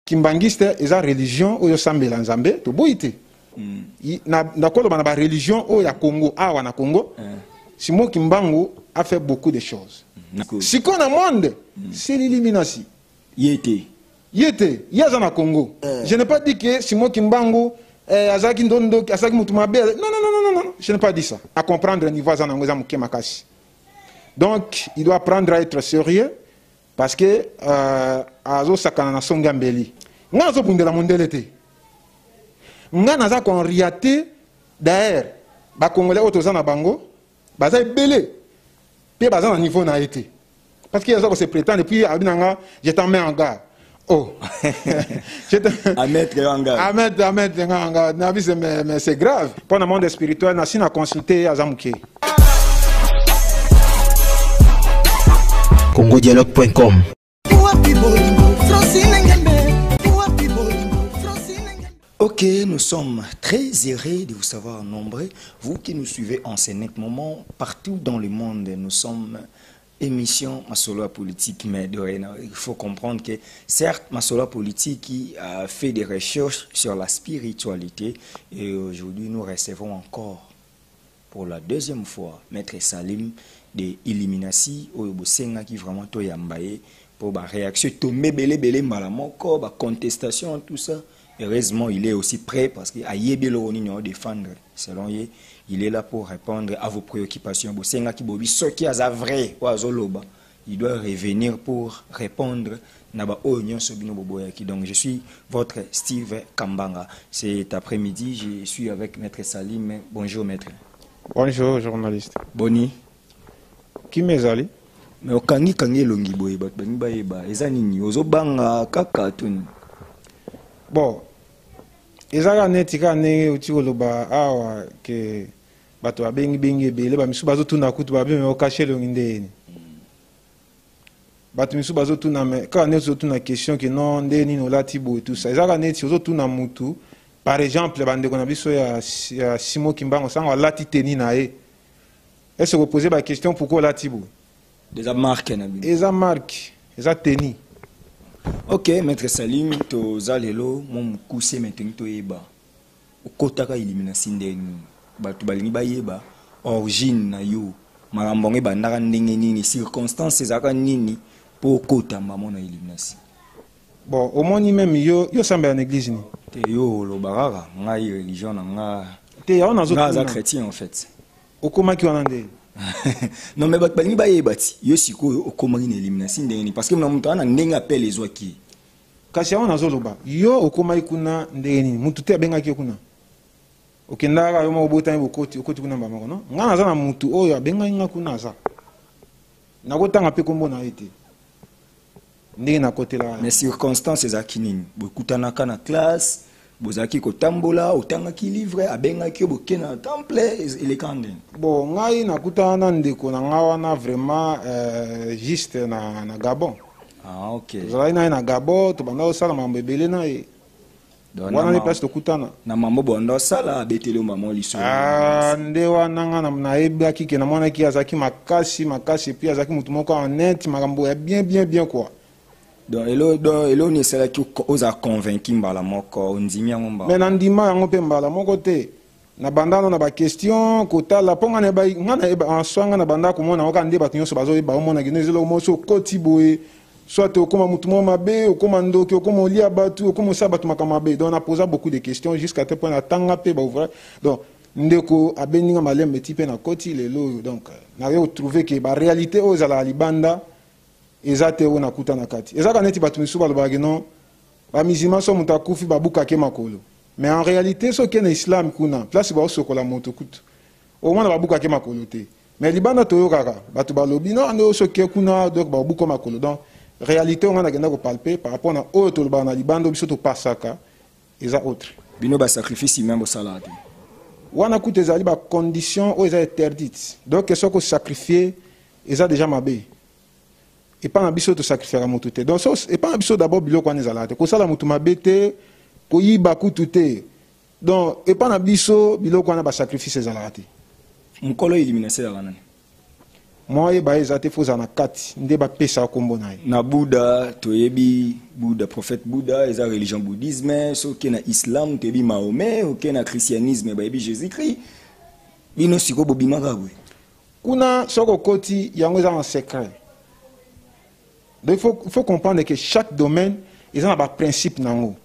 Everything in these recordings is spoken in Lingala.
kimbangiste eza religion oyo sambela nzambe to boyite na koloba na ba religion oyo ya Congo awa na Congo Simon Kimbangu a fait beaucoup de choses si qu'on a monde c'est l'illumination yete yaza na Congo je n'ai pas dit que Simon Kimbangu azaki ndondo azaki mutu mabe non je n'ai pas dit ça à comprendre niveau za na ngoza muke makasi donc il doit apprendre à être sérieux parce que azo sakana na songa mbeli nga zo bundela mondele te nga naza kon riate d'ailleurs ba congolais otoza na bango baza belé pe baza na niveau na été parce qu'il y a ça qu'on se prétend et puis abinanga je t'en mets en garde oh à mettre en garde à mettre en garde na vie mais c'est grave pour le monde spirituel na sina consulter azamuke congodialogue.com. Ok, nous sommes très heureux de vous savoir nombreux. Vous qui nous suivez en ce net moment, partout dans le monde, nous sommes émission Masolo Politique, mais il faut comprendre que certes, Masolo Politique qui a fait des recherches sur la spiritualité et aujourd'hui nous recevons encore pour la deuxième fois Maître Salim de Illuminati au Bosenga qui vraiment to yambaye pour ba réaction tomber belé malamoko ba contestation tout ça. Heureusement il est aussi prêt parce que ayebelo oni no défendre selon lui il est là pour répondre à vos préoccupations Bosenga qui bobi ce qui a vrai ou azoloba il doit revenir pour répondre na ba onyon sobino boboyaki. Donc je suis votre Steve Kambanga. Cet après-midi je suis avec Maître Salim. Bonjour Maître. Bonjour journaliste. Boni. Qui m'ezali? Mais okangi longi boye bat bangi bayeba eza nini ozobanga kaka tuni. Bon, ezaka neti ka ndenge uti koloba awa ke bato babengi ebele bamisu bazotuna kutu babe me okache longi ndeni bato misu bazotuna me kaka neti ozotuna question ke non nde nini olati boye tout ça ezaka neti ozotuna mutu par exemple bandeko na biso ya Simon Kimbangu sango alati teni na ye est-ce que vous posez la question pourquoi la Tibou? Des marques. Des marques, des teni. Ok, Maître Salim, to zalelo, mon cousin maintenant to eba. Au kotaka élimination ndeni. Ba tu balingi ba yeba. Origine na yo. Marambonge bandaka ndenge nini, circonstances zaka nini pour kota maman na élimination. Bon, au moins même yo semble en église ni. Te yo lo barara, ngai religion na nga. Te ya on a zo chrétien en fait. Okoma ki wanande non mais balingi ba yebati yo siko okoma ni élimination ndenge parce que na mutu ana ndenge appelle les oaki kasi on azoloba yo okoma ikuna ndenge ni mutu te abenga ki kuna okendaka yo mobota okoti kuna mbama kono nga naza na mutu oyo abenga nga kuna za nakotanga pe kombo na ete ndenge nakotela mais circonstances ezaki nini bokutanaka na classe bozaki kotambola otangaki livre abengaki yo bokena temple elekande. Bon ngai nakutana ndeko na nga wana vraiment juste na Gabon. Ah ok. Zalai na Gabon to banda osala mambo ebele na ye. Wana ni place to kutana. Na mambo bondo sala abetele maman liso. Ah nde wana nga na ebaki ke na mwana ki azaki makasi puis azaki mutu moko honnête makambo ya bien quoi. Donc elo ni sala ki oza convaincu mbala moko ondimi yango mbala. Mais nandima yango pe mbala moko te. Na bandana na ba question kotala ponga na ba ngana en swanga na banda ko mona oka nde bato nyonso bazo ba mona ginezelo moso koti boye soit okoma mutu mo mabe okoma ndoki okoma olia batu okoma sabatu makamabe. Donc on a posé beaucoup de questions jusqu'à tel point na tanga pe ba ouvra. Donc ndeko abeninga malembe type na koti lelo donc na yo trouver que ba réalité ozala libanda ezate ona kuta na kati ezaka neti batu misu balobaki non ba musulman so muta kufi babuka ke makolo mais en réalité so ke na islam kuna place ba osokola moto kutu au moins babuka ke makolo te mais libanda to kaka batu balobi non ando so ke kuna donc babuka makolo donc réalité on a genda ko palper par rapport na autre lo na libanda biso to pasaka eza autre bino ba sacrifice même salade wana kuta ezali ba condition o eza interdite donc so ko sacrifier eza déjà mabe. Et pas un biseau de sacrifier à motuté. Donc, et pas un biseau d'abord bilo qu'on est à la tête. Qu'on s'ala mutu mabete, qu'on y baku tuté. Donc, et pas un biseau bilo qu'on a sacrifié ses à la tête. Mukolo éliminé c'est la nani. moi ba ezate foza na kati nde ba pesa kombo na ye na Bouddha toyebi Bouddha prophète Bouddha eza religion bouddhisme soki na islam toyebi Mahomet oke na christianisme bayebi Jésus-Christ bino siko bobimaka bwe kuna soko koti yango eza en secret. Donc il faut comprendre que chaque domaine ils ont un principe nango.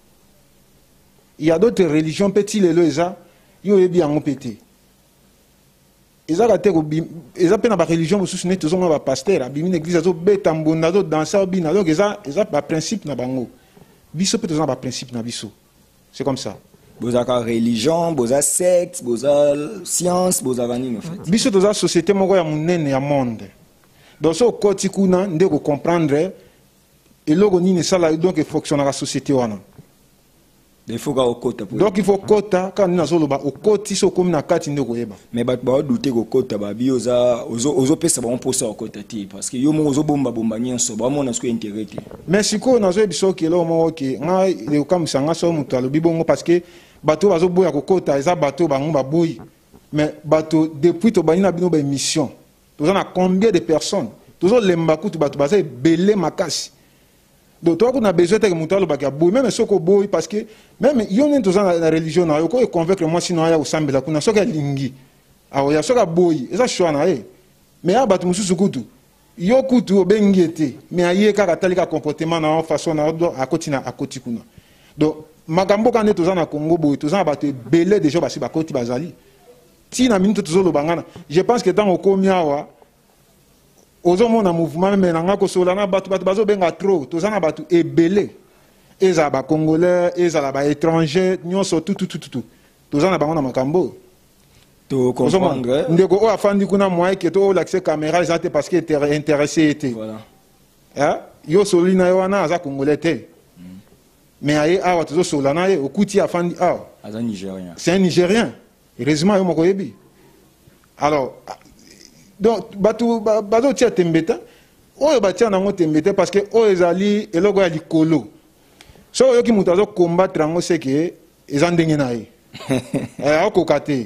Il y a d'autres religions petit lelo eza yo yebi yango pété. Ils ont une religion qui est un pasteur, une église, un danseur, donc ils ont un principe. Biso peut avoir un principe. C'est comme ça. Vous avez religion, vous avez secte, vous avez science, vous avez en fait. Biso dans la société, il y a un monde. Donc, ce côté, il faut comprendre et donc il fonctionne dans la société. Il faut donc il faut quota quand nous avons au côté so comme na kati ndeko yeba mais ba douter ko quota ba bioza ozo pesa ba on posa au quota ti parce que yo mo ozo bomba nyenso ba mo na sko intérêt mais siko na zo biso ke lo mo ke nga le kam sanga so mutu alobi bongo parce que bato bazo boya ko quota eza bato bango ba boyi mais bato depuis to bani na bino ba émission to na combien de personnes tozo lemba kutu bato baza belé makasi. Donc, toi, on a besoin de monter le bagage. Même si on parce que même il y a une religion, il faut convaincre moi sinon il y a au samedi là, on a soka lingi, il y a soka boy, et ça choix na mais à battre musu kutu, yo kutu obengi ete, mais aye kaka talika comportement na façon na à kotina à koti kuna. Donc magambo quand tous na Congo boy, tous na battre belé déjà basi ba koti bazali. Ti na minute tous lo bangana. Je pense que tant au komiawa ozomo na mouvement mais nanga ko solana batu bazo benga trop tozana batu ebele eza ba congolais eza ba étranger nyonso tout tozana bango na makambo to comprendre ndeko o afandi kuna moi que to l'accès caméra ezate parce que intéressé était voilà hein yo solina yo wana aza congolais te mais aye awa tozo solana ye okuti afandi awa aza nigérien c'est un nigérien heureusement yo moko yebi alors donc bazo tia tembeta oyo batia nango tembeta parce que oyo ezali eloko ya likolo so oyo ki mutu azo combattre yango c'est que eza ndenge na ye akoka te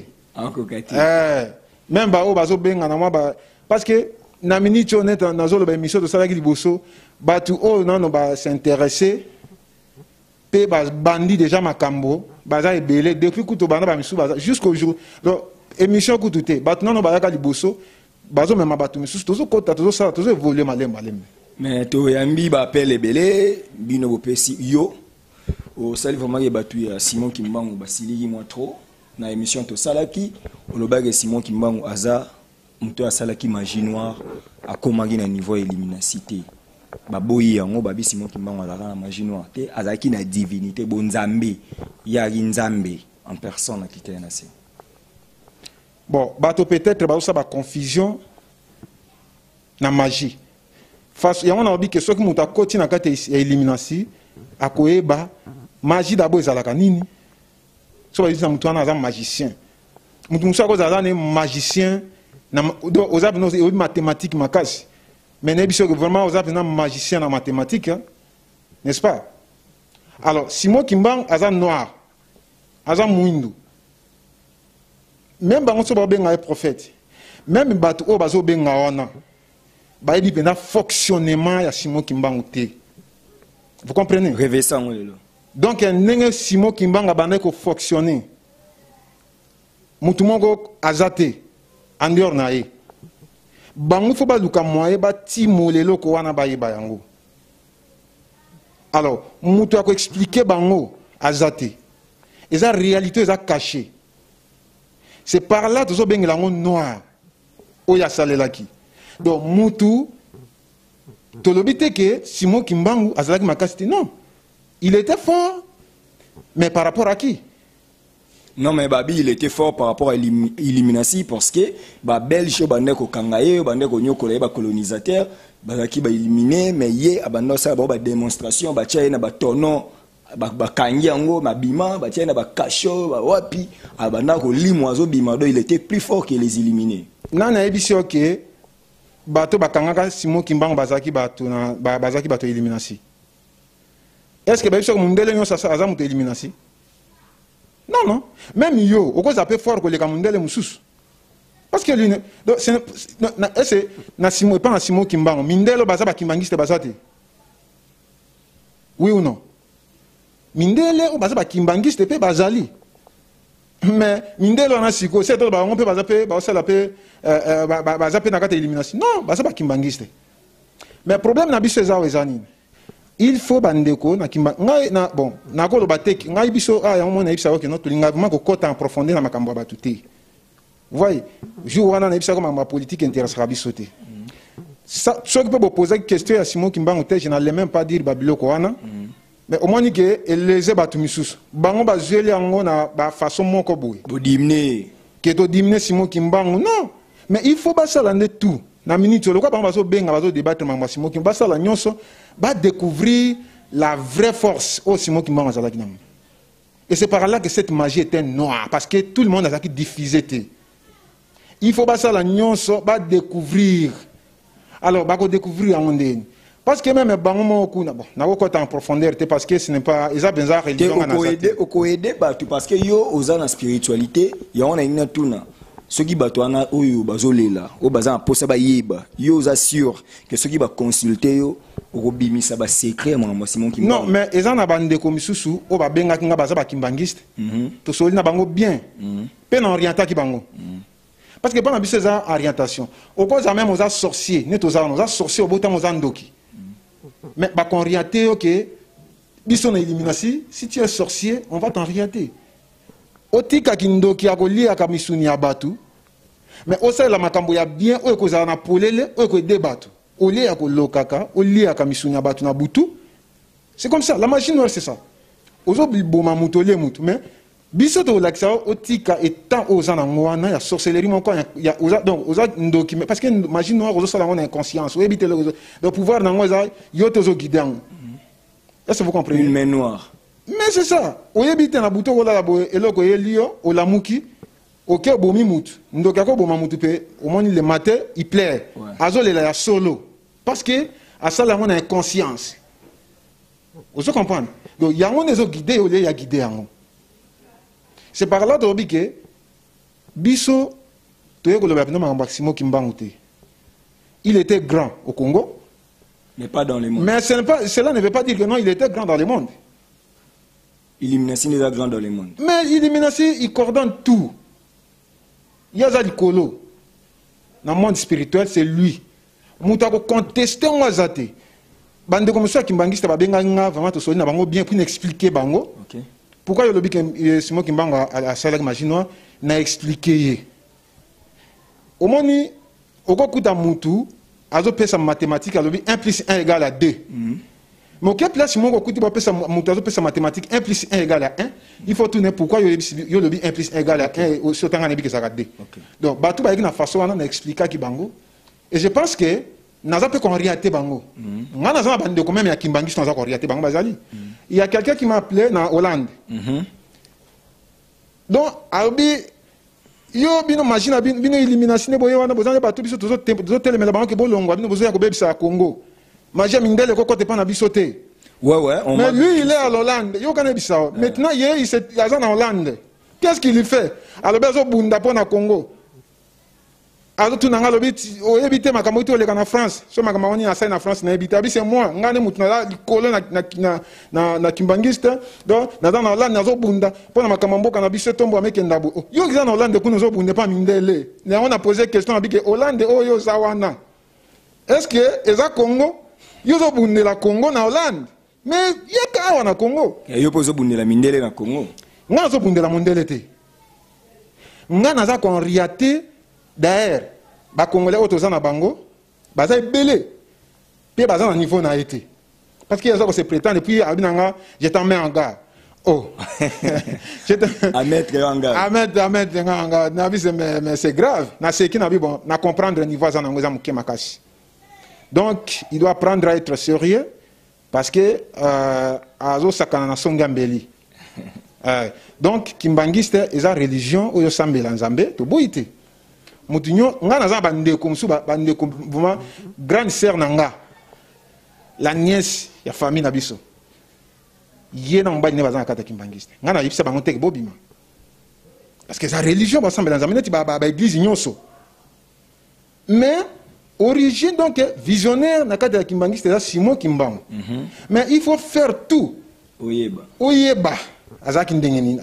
même baoyo bazobenga na mwa parce que na miniti oyo neti nazoloba émission tosalaki liboso bato oyo nano basinteresse mpe babandi déjà makambo baza ebele depuis kutu banda bamisu baza jusqu'au jour donc émission kutu te bato nano bayaka liboso bazo mema batu misusu tozo kota tozo sala tozo évoluer malembe mais to yambi ba appel belé bino bopesi yo o sali vraiment ye batu ya Simon Kimbangu basiliki moi trop na émission to salaki o lobage Simon Kimbangu aza muto asalaki magie noire akomaki na niveau éliminacité baboyi yango babi Simon Kimbangu azaka na magie noire te azaki na divinité bonzambe ya nzambe en personne qui était nassé. Bon, bateau peut-être bah ça ba confusion na magie. Face ya on a dit que ceux qui muta koti na kati élimination akoeba magie d'abord ezalaka nini. So ba dit mutu na za magicien. Mutu musa ko za na magicien na aux abno mathématiques makasi. Mais ne biso que vraiment aux abno magicien en mathématiques, hein? N'est-ce pas? Alors, Simon Kimbangu aza noir. Aza muindu. Même bango so ba benga prophète, même bato o bazo benga wana ba yebi pena fonctionnement ya Simon Kimbangu te. Vous comprenez? Révessant lelo. Donc ndenge Simon Kimbangu abandé ko fonctionner. Mutu moko azate en dehors na ye. Bango fo ba luka moye ba ti molelo ko wana ba yeba yango. Alors, mutu ako expliquer bango azate. Eza réalité eza cachée. C'est par là que tu as noir. Oya salelaki. Donc, Moutou, tu as que Simon Kimbangu, Azalaki Makasiti, non. Il était fort. Mais par rapport à qui? Non, mais Babi, il était fort par rapport à l'élimination parce que Belge, Bandeko Kangaye, Bandeko Nyoko, les colonisateur, Bazaki ba éliminé, mais yé, Abando ça, ba démonstration, ba tchaïna, ba tono. Bakangi yango mabima batia na bakasho ba wapi abanda ko limwazo bimado il était plus fort que les éliminés nana ebisi OK bato bakangaka Simon Kimbangu bazaki bato na bazaki bato élimination est-ce que babiso mundele nyo sasa azamu te élimination non même yo oko zape fort ko leka mundele mususu Parce que lui, c'est na Simon, pas na Simon Kimbango. Mindelo baza ba kimbangiste bazate. Oui ou non? Mindele o baza ba kimbangiste pe bazali. Mais Mindelo na siko, c'est tout ba on peut baza pe, ba osala pe baza pe na kata élimination. Non, baza ba kimbangiste. Mais problème na biso eza ezani. Il faut bandeko na kimba ngai na bon na ko lo bateki ngai biso ya mona ibisa ko no tulinga vraiment ko kota en profondeur na makambo ba tuté. Vous voyez, jour où on a comme ma politique intéressera bisoté. Ça, ce qui peut poser une question à Simon Kimbango, je n'allais même pas dire Babilo Koana, mais au moins que les ebatumisus, bango bazeli ango na ba façon mon koboui. Vous diminuez. Que to diminuer Simon Kimbango, non. Mais il faut pas s'alander tout. Na minute, le quoi bango bazo benga bazo débattre ma Simon Kimbango, ça la nyonso, va découvrir la vraie force au Simon Kimbango zalaki nam. Et c'est par là que cette magie était noire, parce que tout le monde a qui diffusé. Il faut pas ça la nyonso va découvrir. Alors va découvrir en ondine. Parce que même bango ko na bon na ko en profondeur parce que ce n'est pas isa benza religion na ça. Oko aider batu parce que yo oza na spiritualité, yo on a ina tuna. Ceux qui batu ana oyo bazolela, o baza posa ba yeba. Yo oza sûr que ceux qui ba consulter yo obimisa ba secret mon Simon qui. Non, mais eza na bande ko misusu o ba benga kinga baza ba kimbangiste. To soli na bango bien. Pe na orienta ki bango. Parce que pendant ces orientation, au cause même aux sorciers, nous aux sorciers au bout aux andoki. Mais bah qu'on orienté, ok, bison élimination, si tu es sorcier, on va t'orienter. Otika kindoki a lié à kamisuni abatu, mais au sein la makambo ya bien, au cause na polele, au cause débattu, au lié à lokaka, au lié à kamisuni abatu na butu. C'est comme ça, la magie noire c'est ça. Aux autres boma mutole mutu, mais biso to laksa otika étant aux anangwana ya sorcellerie mon quoi ya donc aux ndoki parce que magie noire aux sala on inconscience ou éviter le pouvoir nango za yoto zo guider. Est-ce que vous comprenez? Une main noire. Mais c'est ça. O éviter na buto wala bo eloko elio o lamuki OK bomi mutu ndoka ko boma mutu pe au moins le matin il plaît azole la solo parce que à ça là on a inconscience. Vous comprenez? Donc ya on zo guider o ya guider yango. C'est par là que Bisso, il était grand au Congo. Mais pas dans le monde. Mais cela ne veut pas dire que non, il était grand dans le monde. Illuminati n'est pas grand dans le monde. Mais Illuminati, il coordonne tout. Il y a Zadikolo. Dans le monde spirituel, c'est lui. Moutako contesté en Wazate. Bande comme ça qui m'bangiste vraiment tout bien pour expliquer bango. OK. Pourquoi le bic Simon Kimbango a salaire machine n'a expliqué. Au moment où on a mutu, azo pesa mathématique, 1 plus 1 égale à 2. Mais au cas place Simon on pesa mutu azo pesa mathématique 1 plus 1 égale à 1. Il faut tourner pourquoi yo le 1 plus 1 égale à 1 au sur tanga que ça va 2. Donc batou ba na façon on a expliqué ki bango. Et je pense que naza pe qu'on riate bango. Ngana za bande ko même ya kimbangiste naza ko riate bango bazali. Il y a quelqu'un qui m'a appelé en Hollande. Donc, Albi, yo bino machine bino élimination boyo wana bozana ba biso tozo tele mais la banque bolongwa bino bozo ya ko bebisa Congo. Magia mindele ko kote pa na biso te. Ouais, mais lui il est à Hollande. Yo kana bisa. Maintenant il est en Hollande. Qu'est-ce qu'il fait? Alors bezo bunda po na Congo. Alors tout nanga lobit o ebité makambo to le kana France so makambo woni na na France na ebité abi c'est moi ngane mutu na likolo na kimbangiste donc na dans Hollande nazo bunda pona makambo mboka na biso tombo ameke ndabo yo kiza na Hollande kuno zo bunda pa mindele na on a posé question abi que Hollande oyo zawana est-ce que eza Congo yo zo bunda la Congo na Hollande mais yaka wana Congo yo pozo bunda la mindele na Congo ngana zo bunda la mondele te ngana za kon riate. D'ailleurs, les Congolais autour na bango, baza belé, puis baza na niveau na été. Parce qu'il y a ça qui se prétend et puis je t'en mets en garde. Oh, à mettre en garde. À mettre en garde. Mais c'est grave. Na c'est qui na bon, na comprendre le niveau za ngoza muke makasi. Donc, il doit apprendre à être sérieux parce que azo sakana na songa mbeli. Donc, kimbangiste eza religion oyo sambela nzambe to boité. Mutinyo nga naza bande comme sou bande comme vraiment grande sœur nanga la nièce ya famille na biso yé na mbani ne bazana kata kimbangiste nga na yipsa bango tek bobima parce que sa religion ba sambela nzambe neti ba église nyonso Mais origine donc visionnaire na kati ya kimbangiste c'est Simon Kimbangu. Mais il faut faire tout. Oyeba. Azaki ndengeni.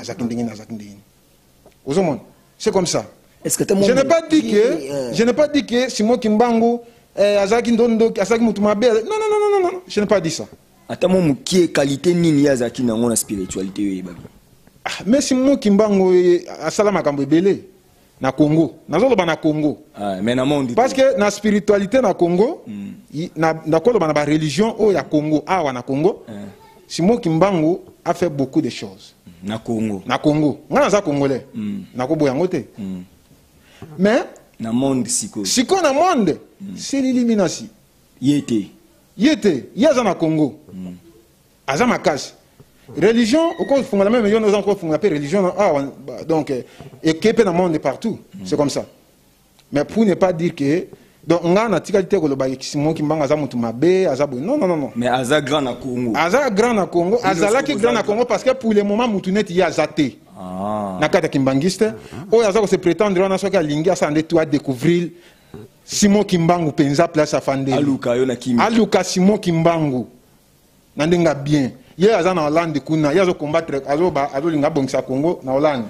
C'est comme ça. Je n'ai pas dit que Simon Kimbangu Azaki ndondo Azaki mutumabe. Non, je n'ai pas dit ça. Atamo qui est qualité nini Azaki na ngona spiritualité mais Simon Kimbangu asala makambo ebele na Congo. Nazoloba na Congo. Mais na monde. Parce que na spiritualité na Congo, na koloba na ba religion o ya Congo, awa na Congo. Simon Kimbangu a fait beaucoup de choses. Na Congo. Na Congo. Ngana za congolais. Na ko boyango te. Mais na monde siko. Siko na monde. C'est l'illumination. Yete. Yaza na Congo. Aza makasi. Religion, au contraire, on a même nos encore font appelle religion. Donc équipé dans le monde partout. C'est comme ça. Mais pour ne pas dire que donc on a natikalité ko loba Simon Kimbangu aza mutu mabe, aza bo. Non. Mais aza grand na Congo. Aza grand na Congo, azala ki grand na Congo parce que pour le moment mutu net ya azate. Na kata kimbangiste, o aza ko se prétendre on a soka lingi asa ande toi découvrir Simon Kimbangu penza place afande. Aluka yo na kimi. Aluka Simon Kimbangu. Nandenga bien. Hier aza na Hollande kuna, yazo combattre azo linga bongisa Congo na Hollande.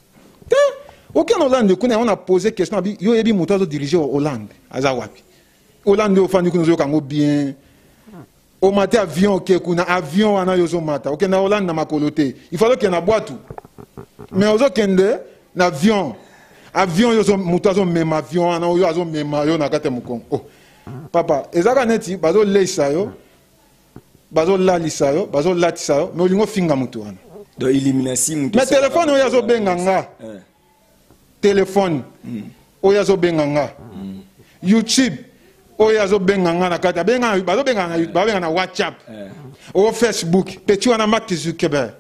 Aucun Hollande kuna on a posé question yo yebi muto azo diriger Hollande, aza wapi. Hollande ofandi kuna zo kango bien. O mate avion ke kuna avion ana yozo mata. OK na Hollande na makolote. Il faut que na boîte. Mais ozo kende na avion. Avion yozo muto azo même avion ana yo azo même yo na kate mukongo. Oh. Papa, ezaka neti bazo leisa yo. Bazo lalisa yo, bazo latisa yo, mais olingo finga mutu wana. Do eliminasi mutu. Mais téléphone oyazo benganga. Téléphone oyazo benganga. YouTube oyazo benganga na kata benga bazo benganga YouTube, bazo benganga na WhatsApp. Au Facebook, petit wana Mark Zuckerberg.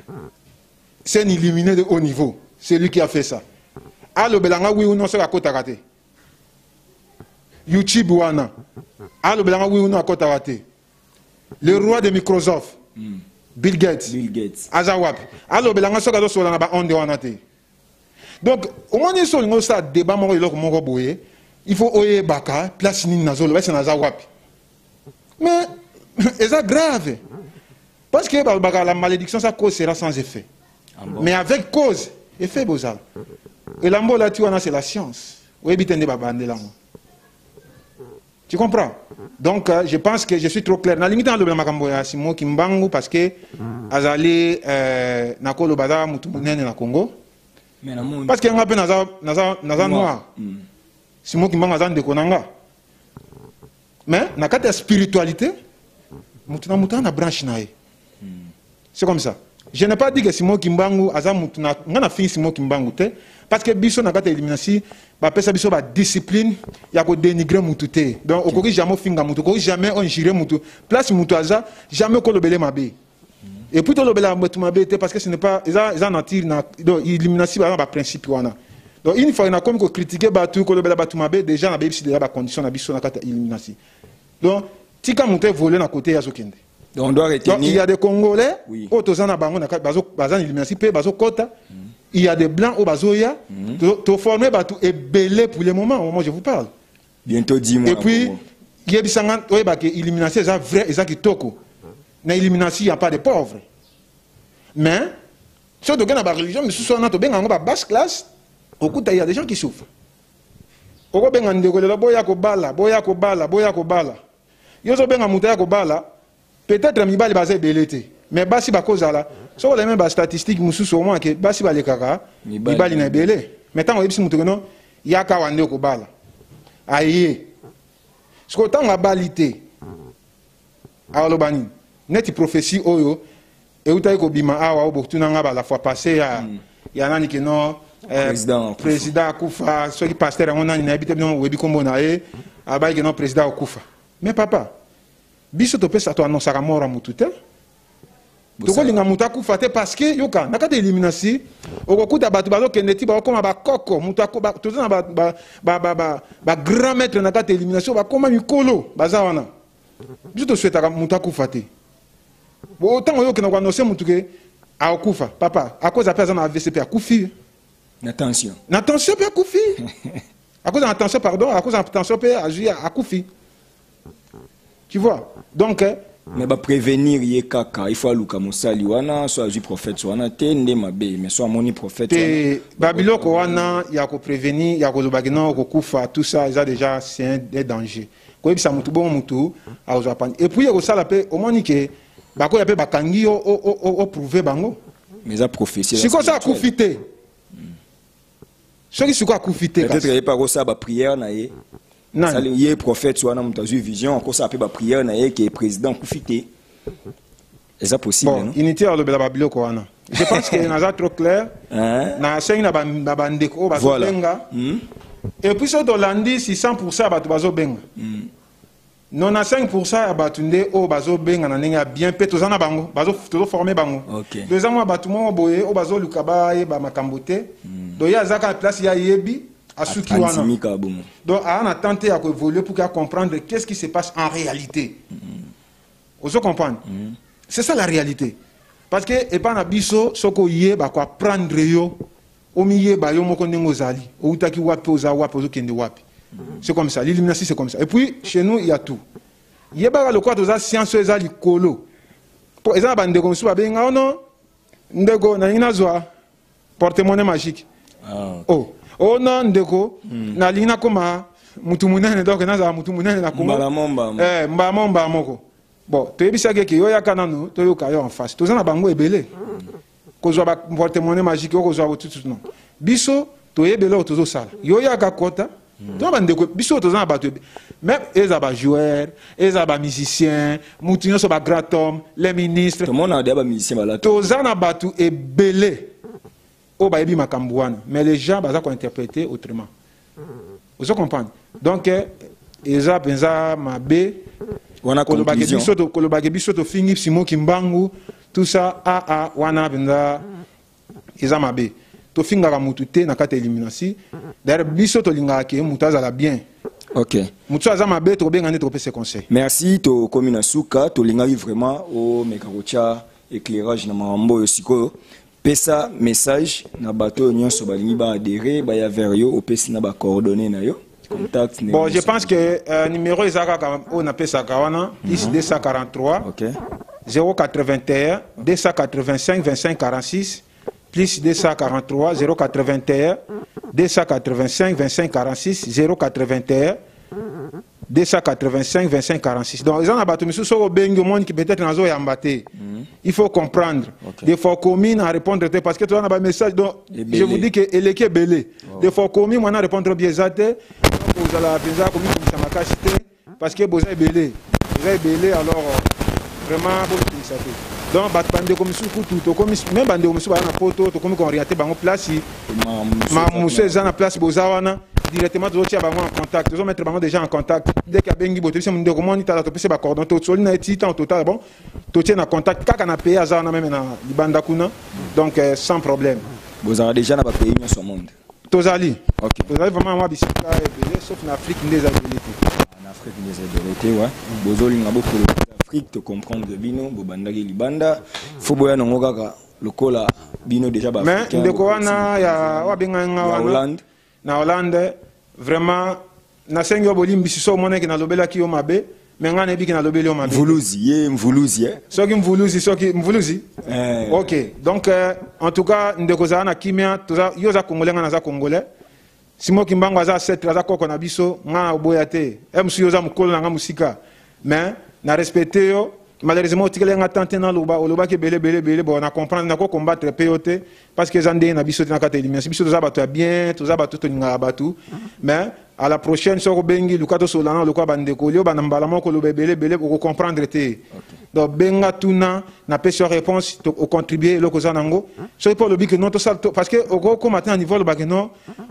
C'est un illuminé de haut niveau. C'est lui qui a fait ça. Allo belanga oui ou non c'est la kota raté. YouTube wana. Allo belanga oui ou non kota raté. Le roi de Microsoft, Bill Gates, Azawap. Alors, belanga soka do sola na ba onde wana te. Donc, au moins ils sont ça débat mo iloko mo boye. Il faut oye baka place ni nazolo ba na Azawap. Mais c'est grave. Parce que la malédiction ça cause sera sans effet. Mais avec cause, effet bozal. Et l'ambo là tu wana c'est la science. Oye bitende ba bande là. Tu comprends? Donc, je pense que je suis trop clair. Na limite dans le makambo ya Simon Kimbangu parce que azali na kolo baza mutu munene na Congo. Parce que ngape naza noir. Simon Kimbangu azan de konanga. Mais na kata spiritualité mutu na branche nae. C'est comme ça. Je n'ai pas dit que Simon Kimbangu azan mutu na ngana fin Simon Kimbangu te parce que biso na kata élimination ba pesa biso ba discipline ya ko dénigrer mutu te. Donc okoki jamais finga mutu, okoki jamais on jure mutu. Place mutu aza jamais ko lobele mabe. Et puis to lobela mutu mabe te parce que ce n'est pas ils en tirent na donc élimination ba principe wana. Donc une fois na comme ko critiquer ba tout ko lobela ba tu mabe déjà na bebisi déjà ba condition na biso na kata élimination. Donc tika mutu voler na côté ya zokende. Donc on doit retenir. Donc il y a des Congolais au tozana bango na bazan élimination pe bazo kota. Il y a des blancs au bazoya, tu former et belé pour le moment, au moment où je vous parle. Bientôt 10 mois. Et puis, il y a des éliminations, c'est vrai, c'est qui toko. Dans l'élimination, il n'y a pas de pauvres. Mais, si on a une religion, mais si on a une basse classe, il y a des gens qui souffrent. Il y a des gens qui souffrent. Peut-être que les gens belé. Mais basi bakoza la so les mêmes statistiques mususu au moins que basi ba le kaka ibali na belé mais tant oyebisi mutu no yaka wande ko bala aye sko tant abalité alo bani neti prophétie oyo e utai ko bima awa obotu na ngaba la fois passée ya nani que non président kufa so ki pasteur on nani na habite no webi kombo na e abai que non président kufa mais papa biso to pesa to annoncer ka mort mutu te. Tokolinga mutaku fate parce que yoka nakata élimination okokuta batu bazo kendeti ba koma ba koko mutaku ba tozana ba grand maître nakata élimination ba koma mikolo bazawana juste souhaita mutaku fate bo autant yoka na annoncer mutuke a okufa papa à cause après na AVC pe akufi attention pe akufi À cause de l'attention, pardon, à cause de l'attention, à Koufi. Tu vois? Donc, mais bah prévenir yé kaka, il faut aluka mosali wana, soit du prophète wana te nde mabe, mais soit moni prophète wana. Babilo ko wana, ya ko prévenir, ya ko lobagina ko kufa, tout ça, ça déjà c'est un danger. Ko bisa mutu bon mutu, a ozapan. Et puis ko sala pe au moni ke ba ko ya pe bakangi o prouver bango. Mais ça prophétie. C'est quoi ça kufite? C'est quoi kufite? Peut-être y a pas ça ba prière na yé. Ça il y a prophète soit dans une vision encore ça peut pas prière na qui est président profiter. Est ça possible bon, non? Unité le babilo ko wana. Je pense que na trop clair. Na seng na bandeko ba benga. Et puis so dolandi si 100% ba bazo benga. 95% ya batunde o bazo benga na ninga bien pe tozana bango bazo former bango. Deux mois batumo boye o bazo lukaba ye ba makambote. Do ya zaka place ya yebi. Donc, on a tenté à évoluer pour comprendre qu'est-ce qui se passe en réalité. Vous comprenez? C'est ça la réalité. Parce que, et pas nabiso, ce qu'on y est, quoi prendre yo, au milieu, bah yo moko nengozali, au utaki wapi, oza wapi, ozo kende wapi. C'est comme ça. L'illumination, c'est comme ça. Et puis, chez nous, il y a tout. Il y a le quoi de la science, il y a l'écolo. Pour exemple, bande comme ça, ben non, ndego na inazwa porte-monnaie magique. Oh. Oh non, ndeko, na lina koma mutu munene donc naza mutu munene na koma. Mbala moko. Bon, to yebisa ke yo ya kananu, to yo kayo en face. To zana bango ebele. Ko zo ba porte-monnaie magique ko zo tout non. Biso to yebele to zo sala. Yo ya ka kota. To ba ndeko biso to zana batu. Même eza ba joueur, eza ba musicien, mutu nyo so ba grand homme, les ministres. Tout le monde a des musiciens là. To zana batu ebele. Mais les gens vont interpréter autrement. Vous comprenez? Donc, ils ont mabé, tout ça, wana benza, ils ont mabé. To finga ka mutute na kata élimination. D'ailleurs, biso to linga ke mutaza la bien. Ok. Mutaza mabé to benga ne to pe ses conseils. Merci to komina suka to linga vraiment au mekarocha éclairage na mambo yosiko. Pesa message na bateau nyonso balingi ba adhérer ba ya vers yo opesi na ba coordonnées na yo contact. Bon, je pense que numéro ezaka on appelle ça kawana ici 243 081 285 25 46 plus 243 081 285 25 46 081 285 25 46. Donc, ils ont abattu, mais sur le bengo monde qui peut-être n'a pas embatté. Il faut comprendre. Des fois, commis à répondre parce que tu as un message. Donc, je vous dis que l'équipe est belé. Des fois, commis, moi, à répondre bien zate. Vous allez appeler commis comme ça m'a cité parce que vous avez belé. Vous avez belé, alors vraiment, vous savez. Donc, bande comme tout, comme même bande comme ça, na poto, to comme qu'on orienté bango place. Ma monsieur est en place bozawana. Directement tous les en contact, tous mettre déjà en contact. Dès qu'il y a bengi boté, c'est mon comment on t'a topé c'est pas cordon, tout seul n'a été en total bon. Tout tient en contact, quand on a payé à même na libanda kuna, donc sans problème. Vous avez déjà pas payé dans ce monde. Tozali. OK. Tozali vraiment moi bisika et sauf en Afrique des habilités. En Afrique des habilités ouais. Bozoli ngabo pour l'Afrique te comprendre bino bobanda ki libanda. Faut boya nango kaka lokola bino déjà ba. Mais ndeko wana ya wabenga wana. Na Hollande vraiment na sengo bolimbi siso mona ki na lobela ki yo mabe mais ngane bi ki na lobeli yo mabe mvuluzi soki mvuluzi OK donc en tout cas ndeko za na kimia toza yo za congolais ngana za congolais simo kimbango za 7 za koko na biso nga oboyate emsu yo za mukolo na nga musika mais na respecter yo malheureusement o tikele nga tante na loba ke belé bon na comprendre na ko combattre peyote parce que zande na biso na kata élimination biso toza bato bien toza bato to ninga bato mais à la prochaine soko bengi lukato solana lokwa bandeko lio banambala moko lo belé pour comprendre te donc benga tuna na pese réponse au contribuer loko zanango so pour le but que non to salto parce que au combattre à niveau le bageno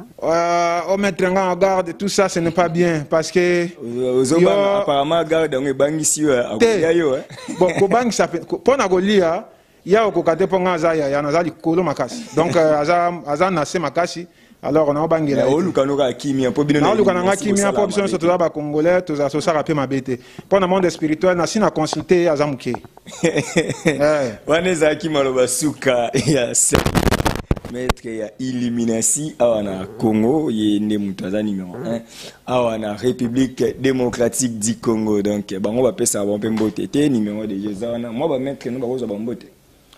on mettre en garde tout ça ce n'est pas bien parce que apparemment garde on bangi si yo bon ko bangi ça pour na golia ya ko kate ponga za ya nazali kolo makasi donc aza na se makasi alors on a bangela o lukanoka kimia po bino na lukana kimia po biso so toza ba congolais toza so sara pe mabete pour na monde spirituel na sina consulter azamuke waneza kimalo basuka ya maître ya Illuminati awana Congo yende mutaza numéro 1 awana République démocratique du Congo. Donc bango ba pesa bon pe mbote te numéro de Jézana moi ba maître no ba koza ba mbote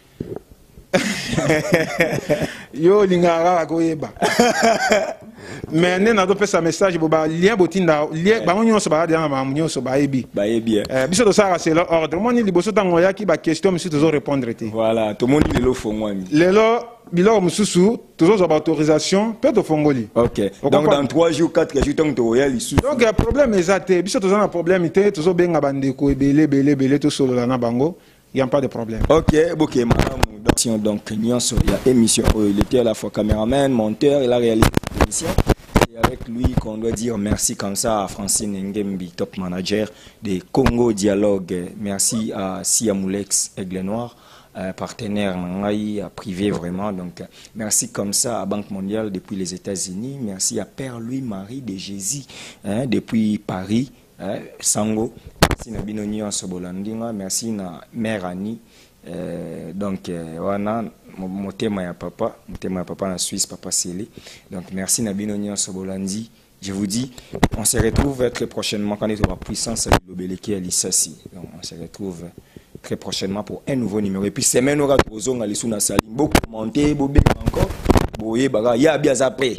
yo lingara koyeba mais ne na do pesa message bo ba lien botinda lien ba onyo so ba dia ba onyo so ba ebi biso to sara c'est l'ordre moi ni liboso tango ya ki ba question monsieur to répondre te voilà tout le monde lelo fongwami lelo bilo mususu to ba autorisation peut to fongoli. OK donc dans 3 jours 4 jours tant to ya lisu donc le problème ezate biso to na problème te to benga bandeko ebele to solo na bango. Il n'y a pas de problème. Ok, donc Nyon sur la émission. Il était à la fois caméraman, monteur, il a réalisé l'émission. Et avec lui qu'on doit dire merci comme ça à Francine Ngembi, top manager de Congo Dialogue. Merci à Siamoulex Aigle Noir, partenaire privé vraiment. Donc merci comme ça à Banque Mondiale depuis les États-Unis. Merci à Père Louis-Marie de Jésus depuis Paris, Sango. Merci na bino nyonso bolandinga, merci na mère Annie, donc wana motema ya papa na Suisse, papa Sélé. Donc merci na bino nyonso bolandi. Je vous dis, on se retrouve très prochainement quand il y aura puissance à l'Obéleki à l'Issassi. Donc on se retrouve très prochainement pour un nouveau numéro. Et puis semaine aura tozonga lisuna salim beaucoup monter bobé encore boye baga ya bien après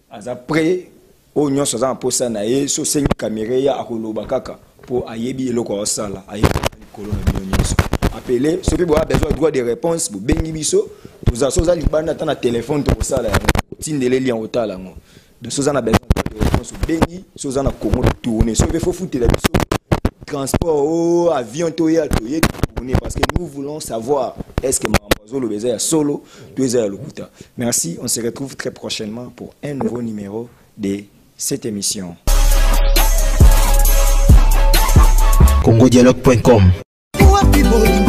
o nyonso za posa na ye so sengi caméra ya akoloba kaka pour ayebi eloko osala ayebi kolona bino nyonso appeler ceux qui ont besoin droit de réponse pour bengi biso toza soza libanda tana téléphone to osala yango tindele lien otala ngo de soza na besoin de réponse bengi soza na Congo tourner so il faut foutre la biso transport avion to ya tourner parce que nous voulons savoir est-ce que Mambazo le besoin solo to eza lokuta. Merci, on se retrouve très prochainement pour un nouveau numéro de cette émission. congodialogue.com